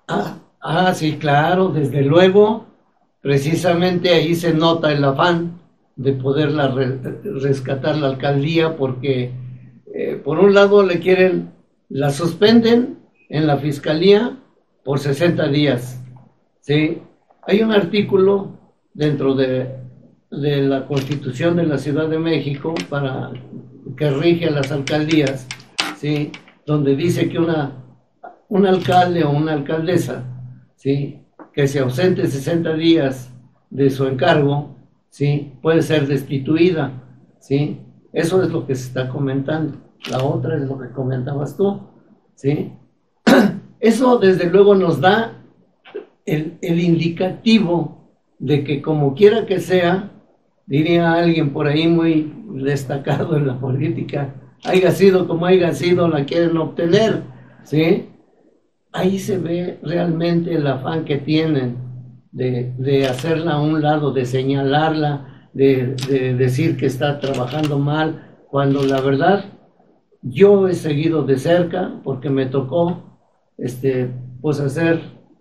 Sí, claro, desde luego, precisamente ahí se nota el afán de poderla rescatar la alcaldía, porque por un lado la suspenden en la Fiscalía por 60 días, ¿sí? Hay un artículo dentro de la Constitución de la Ciudad de México que rige a las alcaldías, ¿sí? Donde dice que un alcalde o una alcaldesa, ¿sí? Que se ausente 60 días de su encargo, ¿sí? Puede ser destituida, ¿sí? Eso es lo que se está comentando. La otra es lo que comentabas tú, ¿sí? Eso desde luego nos da el indicativo de que como quiera que sea, diría alguien por ahí muy destacado en la política, haya sido como haya sido, la quieren obtener, ¿sí? Ahí se ve realmente el afán que tienen de hacerla a un lado, de señalarla, de decir que está trabajando mal, cuando la verdad yo he seguido de cerca porque me tocó pues hacer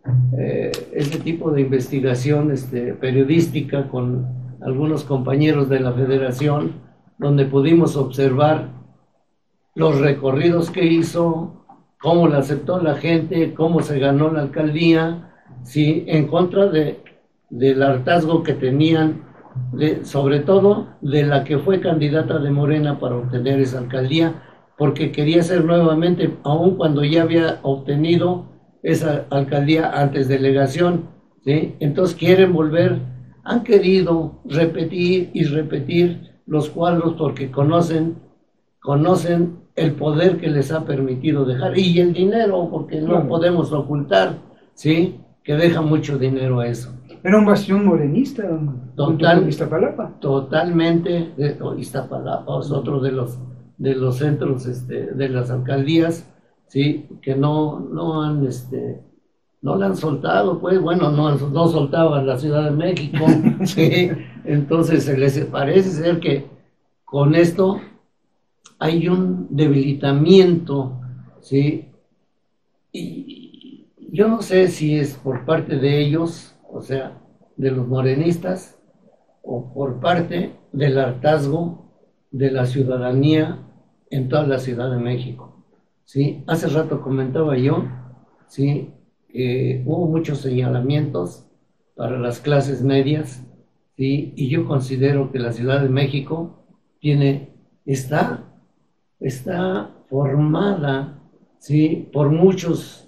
ese tipo de investigación periodística con algunos compañeros de la federación, donde pudimos observar los recorridos que hizo, cómo la aceptó la gente, cómo se ganó la alcaldía, ¿sí? En contra del hartazgo que tenían, sobre todo de la que fue candidata de Morena para obtener esa alcaldía, porque quería ser nuevamente, aun cuando ya había obtenido esa alcaldía antes delegación, ¿sí? Entonces quieren volver, han querido repetir y repetir los cuadros porque conocen el poder que les ha permitido dejar, y el dinero, porque no podemos ocultar, ¿sí? Que deja mucho dinero a eso. Era un bastión morenista, Iztapalapa. Totalmente, Iztapalapa es otro de los centros de las alcaldías, ¿sí? Que no la han soltado, pues, bueno, no soltaban la Ciudad de México, ¿sí? Entonces se les parece ser que con esto hay un debilitamiento, ¿sí? Y yo no sé si es por parte de ellos, o sea, de los morenistas, o por parte del hartazgo de la ciudadanía en toda la Ciudad de México, ¿sí? Hace rato comentaba yo, ¿sí? Hubo muchos señalamientos para las clases medias, ¿sí? Y yo considero que la Ciudad de México está formada, ¿sí? Por muchos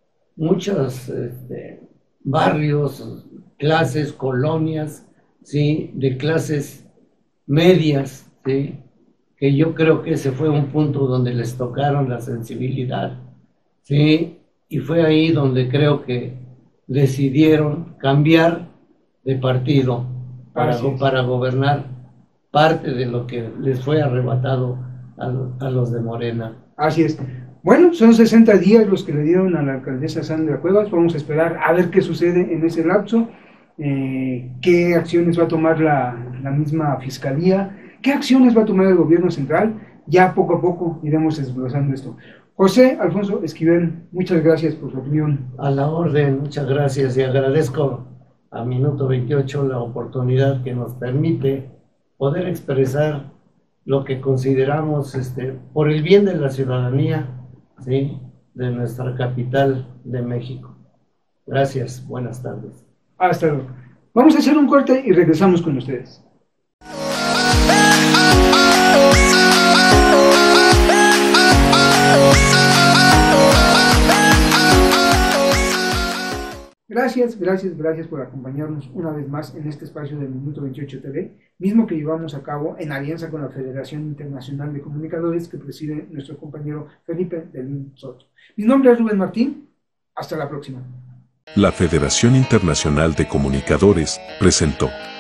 barrios, clases, colonias, ¿sí? De clases medias, ¿sí? que yo creo que ese fue un punto donde les tocaron la sensibilidad, ¿sí? Y fue ahí donde creo que decidieron cambiar de partido para gobernar parte de lo que les fue arrebatado a los de Morena. Así es. Bueno, son 60 días los que le dieron a la alcaldesa Sandra Cuevas. Vamos a esperar a ver qué sucede en ese lapso, qué acciones va a tomar la misma fiscalía, qué acciones va a tomar el gobierno central. Ya poco a poco iremos desglosando esto. José Alfonso Esquivel, muchas gracias por su opinión. A la orden, muchas gracias, y agradezco a Minuto 28 la oportunidad que nos permite poder expresar lo que consideramos por el bien de la ciudadanía, ¿sí?, de nuestra capital de México. Gracias, buenas tardes. Hasta luego. Vamos a hacer un corte y regresamos con ustedes. Gracias por acompañarnos una vez más en este espacio del Minuto 28 TV, mismo que llevamos a cabo en alianza con la Federación Internacional de Comunicadores que preside nuestro compañero Felipe Delín Soto. Mi nombre es Rubén Martín, hasta la próxima. La Federación Internacional de Comunicadores presentó